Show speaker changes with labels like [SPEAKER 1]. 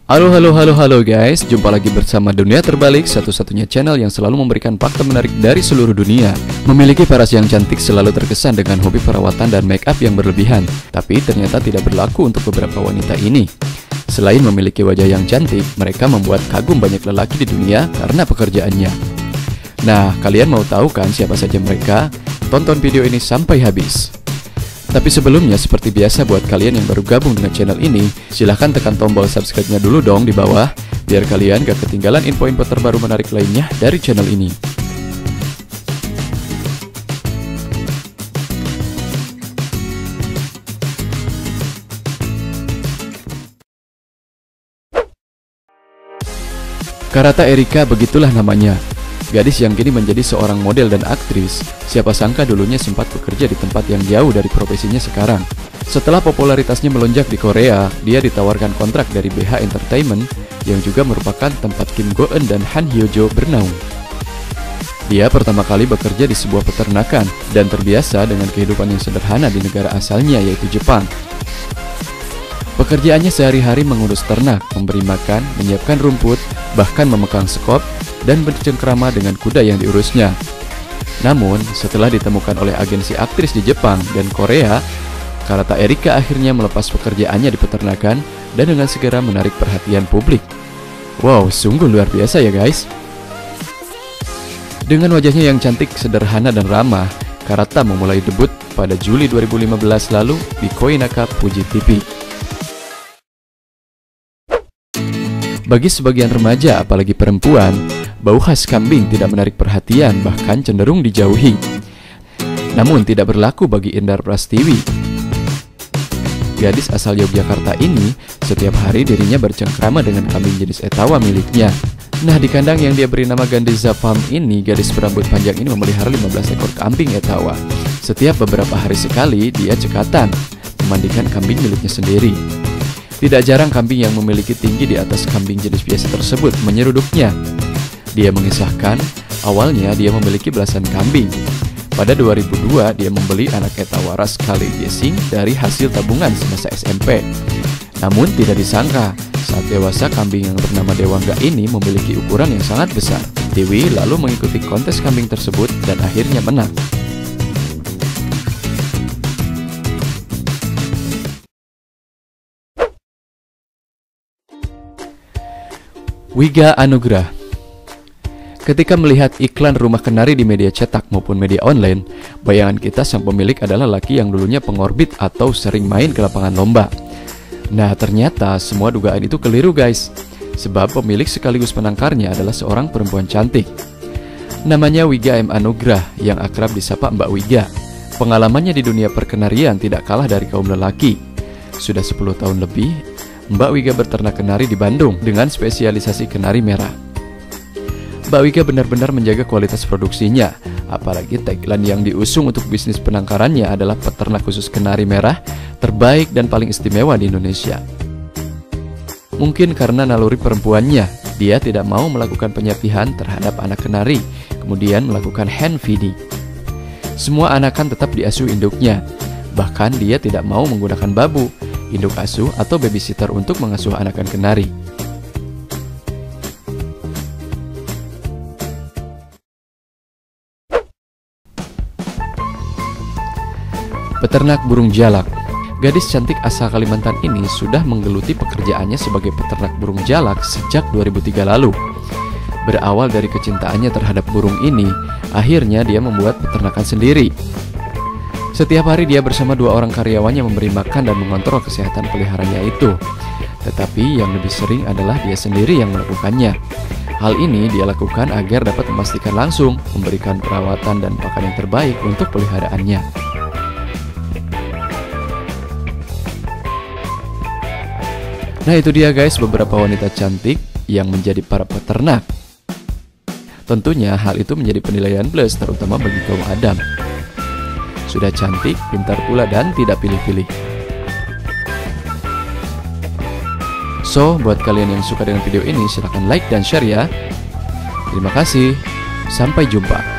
[SPEAKER 1] Halo guys, jumpa lagi bersama Dunia Terbalik, satu-satunya channel yang selalu memberikan fakta menarik dari seluruh dunia. Memiliki paras yang cantik selalu terkesan dengan hobi perawatan dan make up yang berlebihan, tapi ternyata tidak berlaku untuk beberapa wanita ini. Selain memiliki wajah yang cantik, mereka membuat kagum banyak lelaki di dunia karena pekerjaannya. Nah, kalian mau tahu kan siapa saja mereka? Tonton video ini sampai habis. Tapi sebelumnya, seperti biasa buat kalian yang baru gabung dengan channel ini, silahkan tekan tombol subscribe-nya dulu dong di bawah, biar kalian gak ketinggalan info-info terbaru menarik lainnya dari channel ini. Karata Erika, begitulah namanya. Gadis yang kini menjadi seorang model dan aktris, siapa sangka dulunya sempat bekerja di tempat yang jauh dari profesinya sekarang. Setelah popularitasnya melonjak di Korea, dia ditawarkan kontrak dari BH Entertainment yang juga merupakan tempat Kim Go Eun dan Han Hyo Jo bernaung. Dia pertama kali bekerja di sebuah peternakan dan terbiasa dengan kehidupan yang sederhana di negara asalnya, yaitu Jepang. Pekerjaannya sehari-hari mengurus ternak, memberi makan, menyiapkan rumput, bahkan memegang sekop, dan bercengkrama dengan kuda yang diurusnya. Namun, setelah ditemukan oleh agensi aktris di Jepang dan Korea, Karata Erika akhirnya melepas pekerjaannya di peternakan dan dengan segera menarik perhatian publik. Wow, sungguh luar biasa ya guys. Dengan wajahnya yang cantik, sederhana, dan ramah, Karata memulai debut pada Juli 2015 lalu di Koinaka Fuji TV. Bagi sebagian remaja, apalagi perempuan, bau khas kambing tidak menarik perhatian, bahkan cenderung dijauhi. Namun tidak berlaku bagi Endar Prastiwi. Gadis asal Yogyakarta ini, setiap hari dirinya bercengkrama dengan kambing jenis Etawa miliknya. Nah, di kandang yang dia beri nama Gandesa Farm ini, gadis berambut panjang ini memelihara 15 ekor kambing Etawa. Setiap beberapa hari sekali, dia cekatan, memandikan kambing miliknya sendiri. Tidak jarang kambing yang memiliki tinggi di atas kambing jenis biasa tersebut menyeruduknya. Dia mengisahkan, awalnya dia memiliki belasan kambing. Pada 2002, dia membeli anak Etawa ras Kali Gesing dari hasil tabungan semasa SMP. Namun tidak disangka, saat dewasa kambing yang bernama Dewangga ini memiliki ukuran yang sangat besar. Dewi lalu mengikuti kontes kambing tersebut dan akhirnya menang. Wiga Anugrah. Ketika melihat iklan rumah kenari di media cetak maupun media online, bayangan kita sang pemilik adalah laki yang dulunya pengorbit atau sering main ke lapangan lomba. Nah, ternyata semua dugaan itu keliru guys, sebab pemilik sekaligus penangkarnya adalah seorang perempuan cantik. Namanya Wiga M. Anugrah yang akrab disapa Mbak Wiga. Pengalamannya di dunia perkenarian tidak kalah dari kaum lelaki. Sudah 10 tahun lebih, Mbak Wiga berternak kenari di Bandung dengan spesialisasi kenari merah. Mbak Wiga benar-benar menjaga kualitas produksinya, apalagi tagline yang diusung untuk bisnis penangkarannya adalah peternak khusus kenari merah terbaik dan paling istimewa di Indonesia. Mungkin karena naluri perempuannya, dia tidak mau melakukan penyapihan terhadap anak kenari, kemudian melakukan hand feeding. Semua anakan tetap diasuh induknya, bahkan dia tidak mau menggunakan babu, induk asuh atau babysitter untuk mengasuh anakan kenari. Peternak burung jalak. Gadis cantik asal Kalimantan ini sudah menggeluti pekerjaannya sebagai peternak burung jalak sejak 2003 lalu. Berawal dari kecintaannya terhadap burung ini, akhirnya dia membuat peternakan sendiri. Setiap hari dia bersama 2 orang karyawannya memberi makan dan mengontrol kesehatan peliharaannya itu. Tetapi yang lebih sering adalah dia sendiri yang melakukannya. Hal ini dia lakukan agar dapat memastikan langsung memberikan perawatan dan pakan yang terbaik untuk peliharaannya. Nah, itu dia guys beberapa wanita cantik yang menjadi para peternak. Tentunya hal itu menjadi penilaian plus terutama bagi kaum Adam. Sudah cantik, pintar pula, dan tidak pilih-pilih. So, buat kalian yang suka dengan video ini, silahkan like dan share ya. Terima kasih, sampai jumpa.